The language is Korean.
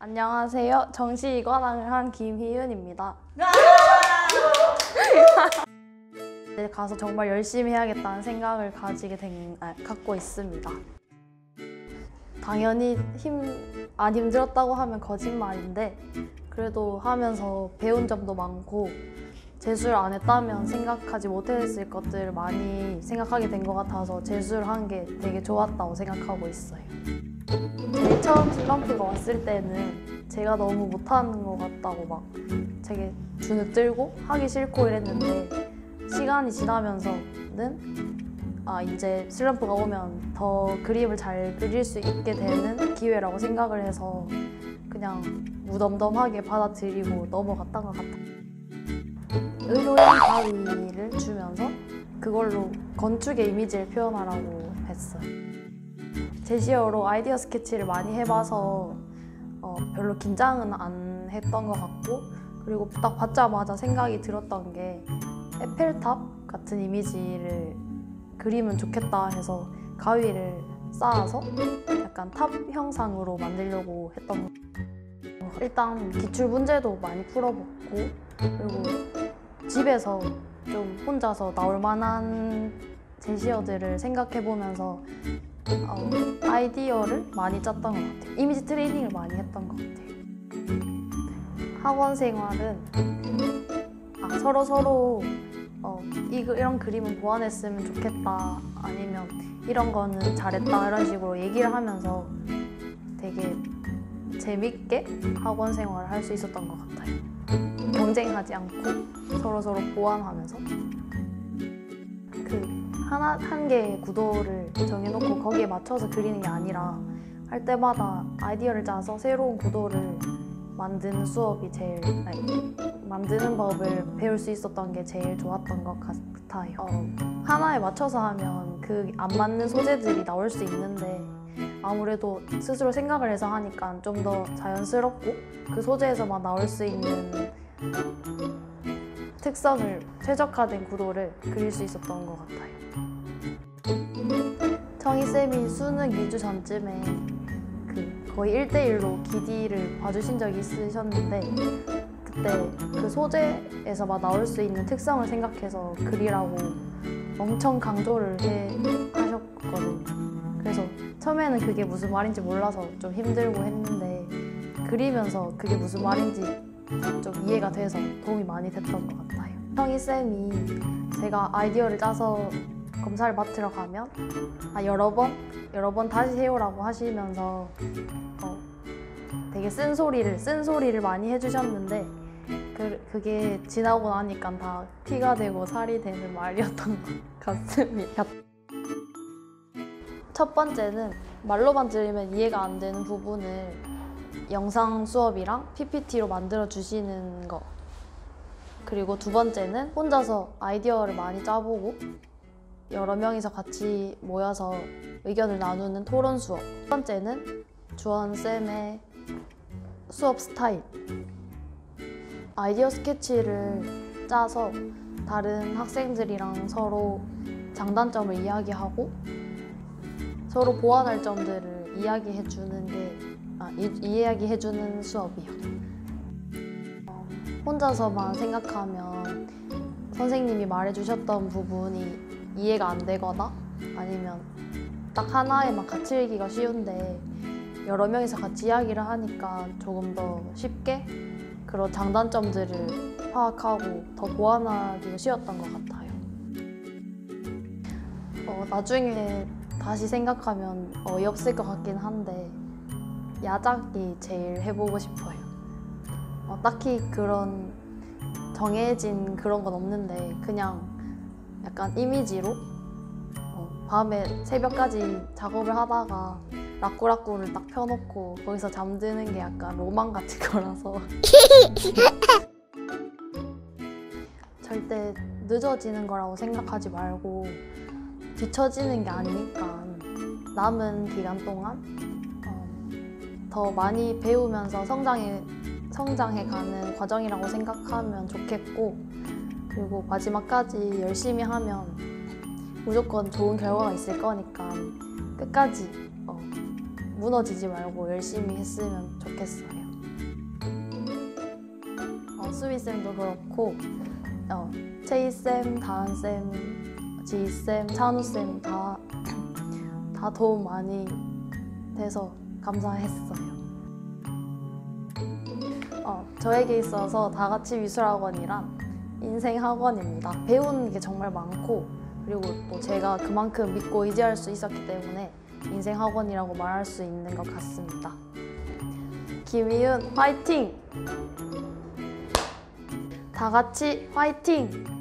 안녕하세요. 정시 이관왕을 한 김희윤입니다. 가서 정말 열심히 해야겠다는 생각을 갖고 있습니다. 당연히 안 힘들었다고 하면 거짓말인데 그래도 하면서 배운 점도 많고 재수를 안 했다면 생각하지 못했을 것들을 많이 생각하게 된 것 같아서 재수를 한 게 되게 좋았다고 생각하고 있어요. 제일 처음 슬럼프가 왔을 때는 제가 너무 못하는 것 같다고 막 되게 주눅들고 하기 싫고 이랬는데 시간이 지나면서는 이제 슬럼프가 오면 더 그림을 잘 그릴 수 있게 되는 기회라고 생각을 해서 그냥 무덤덤하게 받아들이고 넘어갔던 것 같아요. 의료용 가위를 주면서 그걸로 건축의 이미지를 표현하라고 했어요. 제시어로 아이디어 스케치를 많이 해봐서 별로 긴장은 안 했던 것 같고 그리고 딱 받자마자 생각이 들었던 게 에펠탑 같은 이미지를 그리면 좋겠다 해서 가위를 쌓아서 약간 탑 형상으로 만들려고 했던 것 같아요. 일단 기출 문제도 많이 풀어보고 그리고 집에서 좀 혼자서 나올 만한 제시어들을 생각해보면서 아이디어를 많이 짰던 것 같아요. 이미지 트레이닝을 많이 했던 것 같아요. 학원 생활은 서로 이런 그림은 보완했으면 좋겠다 아니면 이런 거는 잘했다 이런 식으로 얘기를 하면서 되게 재밌게 학원 생활을 할 수 있었던 것 같아요. 경쟁하지 않고 서로 보완하면서 한 개의 구도를 정해놓고 거기에 맞춰서 그리는 게 아니라 할 때마다 아이디어를 짜서 새로운 구도를 만드는 만드는 법을 배울 수 있었던 게 제일 좋았던 것 같아요. 하나에 맞춰서 하면 그 안 맞는 소재들이 나올 수 있는데 아무래도 스스로 생각을 해서 하니까 좀 더 자연스럽고 그 소재에서만 나올 수 있는 특성을 최적화된 구도를 그릴 수 있었던 것 같아요. 청이쌤이 수능 2주 전쯤에 거의 1대1로 기디를 봐주신 적이 있으셨는데 그때 그 소재에서만 나올 수 있는 특성을 생각해서 그리라고 엄청 강조를 하셨거든요. 그래서 처음에는 그게 무슨 말인지 몰라서 좀 힘들고 했는데 그리면서 그게 무슨 말인지 좀 이해가 돼서 도움이 많이 됐던 것 같아요. 청이쌤이 제가 아이디어를 짜서 검사를 맡으러 가면 여러 번 다시 해오라고 하시면서 되게 쓴소리를 많이 해주셨는데 그게 지나고 나니까 다 피가 되고 살이 되는 말이었던 것 같습니다. 첫 번째는 말로만 들으면 이해가 안 되는 부분을 영상 수업이랑 PPT로 만들어 주시는 거. 그리고 두 번째는 혼자서 아이디어를 많이 짜보고 여러 명이서 같이 모여서 의견을 나누는 토론 수업. 첫 번째는 주원쌤의 수업 스타일. 아이디어 스케치를 짜서 다른 학생들이랑 서로 장단점을 이야기하고 서로 보완할 점들을 이야기해주는 수업이요. 혼자서만 생각하면 선생님이 말해주셨던 부분이 이해가 안 되거나 아니면 딱 하나에만 같이 읽기가 쉬운데 여러 명이서 같이 이야기를 하니까 조금 더 쉽게 그런 장단점들을 파악하고 더 보완하기가 쉬웠던 것 같아요. 나중에 다시 생각하면 어이없을 것 같긴 한데 야작이 제일 해보고 싶어요. 딱히 그런 정해진 그런 건 없는데 그냥 약간 이미지로 밤에 새벽까지 작업을 하다가 라꾸라꾸를 딱 펴놓고 거기서 잠드는 게 약간 로망 같은 거라서 절대 늦어지는 거라고 생각하지 말고 뒤처지는 게 아니니까 남은 기간 동안 더 많이 배우면서 성장해가는 과정이라고 생각하면 좋겠고 그리고 마지막까지 열심히 하면 무조건 좋은 결과가 있을 거니까 끝까지 무너지지 말고 열심히 했으면 좋겠어요. 수비쌤도 그렇고 체이쌤, 다은쌤, 지희쌤, 찬우쌤 다 도움 많이 돼서 감사했어요. 저에게 있어서 다같이 미술학원이란 인생 학원입니다. 배우는 게 정말 많고 그리고 또 제가 그만큼 믿고 의지할 수 있었기 때문에 인생 학원이라고 말할 수 있는 것 같습니다. 김희은 화이팅! 다 같이 화이팅!